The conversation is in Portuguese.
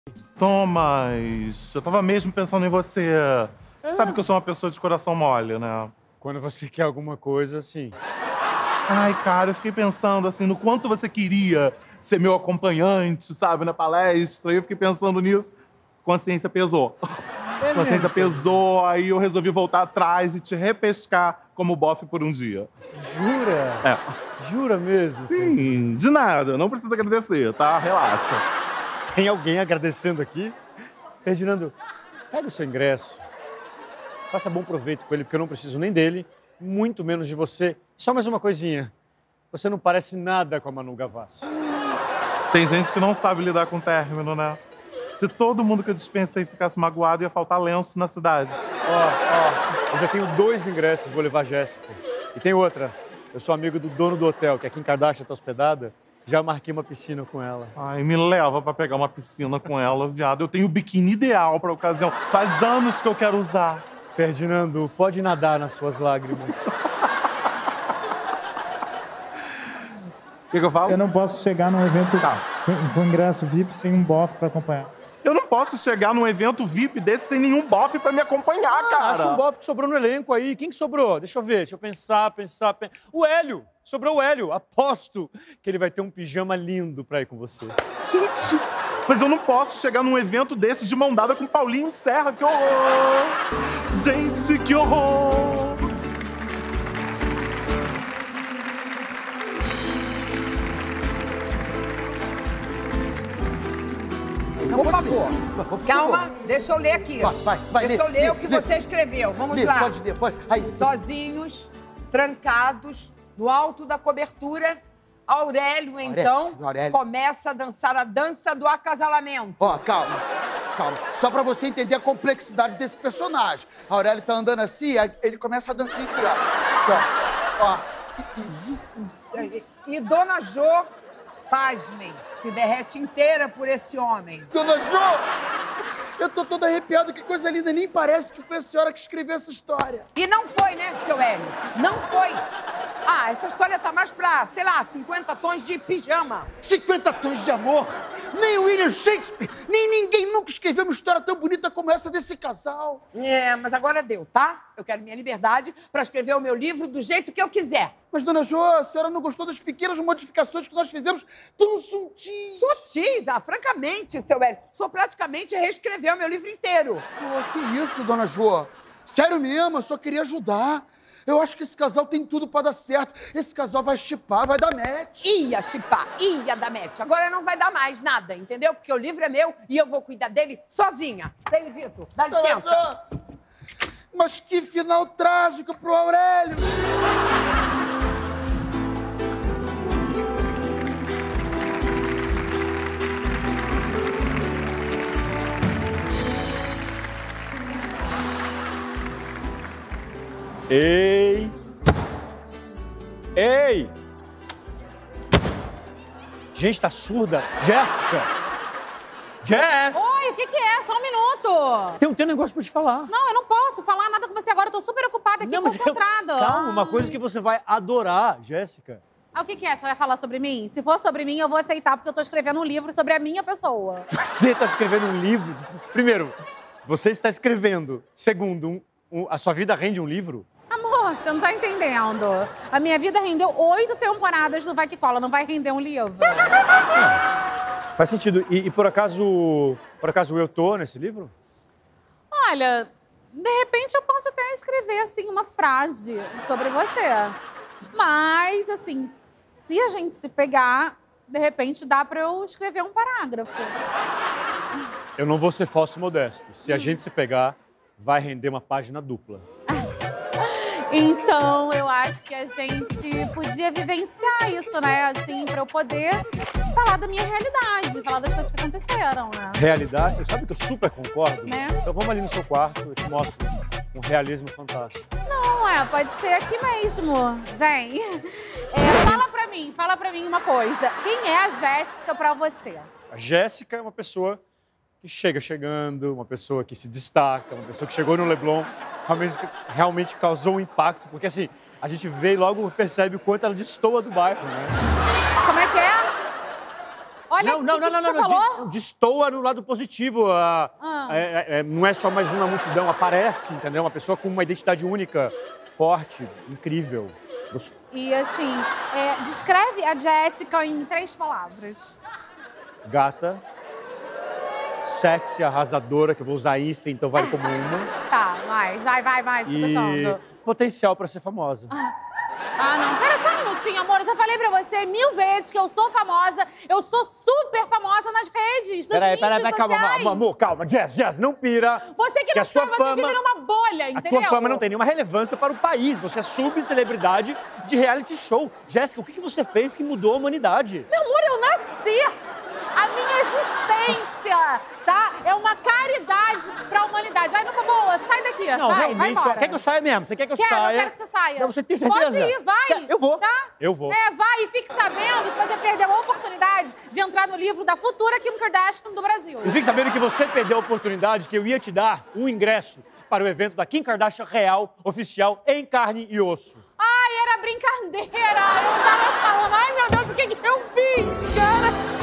Thomas, eu tava mesmo pensando em você. Você sabe que eu sou uma pessoa de coração mole, né? Quando você quer alguma coisa, assim. Ai, cara, eu fiquei pensando, assim, no quanto você queria ser meu acompanhante, sabe, na palestra. E eu fiquei pensando nisso. Consciência pesou. É Consciência mesmo? pesou, aí eu resolvi voltar atrás e te repescar como bofe por um dia. Jura? É. Jura mesmo? Sim, de nada. Não precisa agradecer, tá? Relaxa. Tem alguém agradecendo aqui? Ferdinando, pega o seu ingresso. Faça bom proveito com ele, porque eu não preciso nem dele, muito menos de você. Só mais uma coisinha. Você não parece nada com a Manu Gavassi. Tem gente que não sabe lidar com término, né? Se todo mundo que eu dispensei ficasse magoado, ia faltar lenço na cidade. Ó, eu já tenho 2 ingressos, vou levar a Jéssica. E tem outra. Eu sou amigo do dono do hotel, que aqui em Kardashian tá hospedada. Já marquei uma piscina com ela. Ai, me leva pra pegar uma piscina com ela, viado. Eu tenho o biquíni ideal pra ocasião. Faz anos que eu quero usar. Ferdinando, pode nadar nas suas lágrimas. O que eu falo? Eu não posso chegar num evento com ingresso VIP sem um bofe pra acompanhar. Eu não posso chegar num evento VIP desse sem nenhum bofe pra me acompanhar, cara. Acha um bofe que sobrou no elenco aí. Quem que sobrou? Deixa eu ver, deixa eu pensar. O Hélio! Sobrou o Hélio. Aposto que ele vai ter um pijama lindo pra ir com você. Gente, mas eu não posso chegar num evento desse de mão dada com Paulinho Serra. Que horror! Gente, que horror! Por favor, calma, deixa eu ler aqui. Vai, deixa eu ler o que você escreveu. Vamos lá. Pode ler, pode. Aí. Sozinhos, trancados, no alto da cobertura, Aurélio, então, começa a dançar a dança do acasalamento. Ó, calma. Só pra você entender a complexidade desse personagem. A Aurélio tá andando assim, aí ele começa a dançar aqui, ó. E Dona Jô, pasmem, se derrete inteira por esse homem. Dona Jô! Eu tô todo arrepiado, que coisa linda. Nem parece que foi a senhora que escreveu essa história. E não foi, né, seu Hélio? Não foi. Ah, essa história tá mais pra, sei lá, 50 tons de pijama. 50 tons de amor? Nem o William Shakespeare, nem ninguém nunca escreveu uma história tão bonita como essa desse casal. É, mas agora deu, tá? Eu quero minha liberdade pra escrever o meu livro do jeito que eu quiser. Mas, Dona Jô, a senhora não gostou das pequenas modificações que nós fizemos tão sutis? Sutis? Ah, francamente, seu Hélio, só praticamente reescrever o meu livro inteiro. Pô, que isso, Dona Jô? Sério mesmo, eu só queria ajudar. Eu acho que esse casal tem tudo pra dar certo. Esse casal vai chipar, vai dar match. Ia chipar, ia dar match. Agora não vai dar mais nada, entendeu? Porque o livro é meu e eu vou cuidar dele sozinha. Tenho dito. Dá licença. Mas que final trágico pro Aurélio. Ei! Gente, tá surda? Jéssica! Jess! Oi, o que é? Só um minuto. Tem um negócio pra te falar. Não, eu não posso falar nada com você agora. Eu tô super ocupada aqui, concentrada. Calma, uma coisa que você vai adorar, Jéssica. Ah, o que é? Você vai falar sobre mim? Se for sobre mim, eu vou aceitar, porque eu tô escrevendo um livro sobre a minha pessoa. Você tá escrevendo um livro? Primeiro, você está escrevendo. Segundo, a sua vida rende um livro? Amor, você não tá entendendo. A minha vida rendeu 8 temporadas do Vai Que Cola. Não vai render um livro. Faz sentido. E por acaso eu tô nesse livro? Olha, de repente eu posso até escrever, assim, uma frase sobre você. Mas, assim, se a gente se pegar, de repente dá pra eu escrever um parágrafo. Eu não vou ser falso e modesto. Se a gente se pegar, vai render uma página dupla. Então, eu acho que a gente podia vivenciar isso, né? Assim, pra eu poder falar da minha realidade, falar das coisas que aconteceram, né? Realidade? Sabe que eu super concordo? Né? Então vamos ali no seu quarto, eu te mostro um realismo fantástico. Não, pode ser aqui mesmo. Vem. Fala pra mim uma coisa. Quem é a Jéssica pra você? A Jéssica é uma pessoa que chegando, uma pessoa que se destaca, uma pessoa que chegou no Leblon, realmente causou um impacto, porque assim, a gente vê e logo percebe o quanto ela destoa do bairro, né? Como é que é? Olha, não, você falou? Destoa no lado positivo. Não é só mais uma multidão, aparece, entendeu? Uma pessoa com uma identidade única, forte, incrível. E assim, descreve a Jéssica em 3 palavras. Gata, sexy, arrasadora, que eu vou usar hífen, então vale como uma. Tá, vai, tô gostando. Potencial pra ser famosa. Não, pera só um minutinho, amor. Eu já falei pra você 1000 vezes que eu sou famosa. Eu sou super famosa nas redes, nas mídias sociais. Calma, amor, calma. Jess, não pira. Você que não sabe, você vive numa bolha, entendeu? A tua fama não tem nenhuma relevância para o país. Você é subcelebridade de reality show. Jéssica, o que você fez que mudou a humanidade? Meu amor, eu nasci. A minha existência, tá? É uma caridade pra humanidade. Ai, nunca boa, sai daqui. Não, vai embora. Quer que eu saia mesmo? Você quer que eu saia? Eu quero que você saia. Não, você tem certeza? Pode ir, vai. Eu vou. Tá? Eu vou. Vai e fique sabendo que você perdeu a oportunidade de entrar no livro da futura Kim Kardashian do Brasil. E fique sabendo que você perdeu a oportunidade que eu ia te dar um ingresso para o evento da Kim Kardashian real, oficial, em carne e osso. Ai, era brincadeira. Eu tava falando, ai meu Deus, o que eu fiz, cara?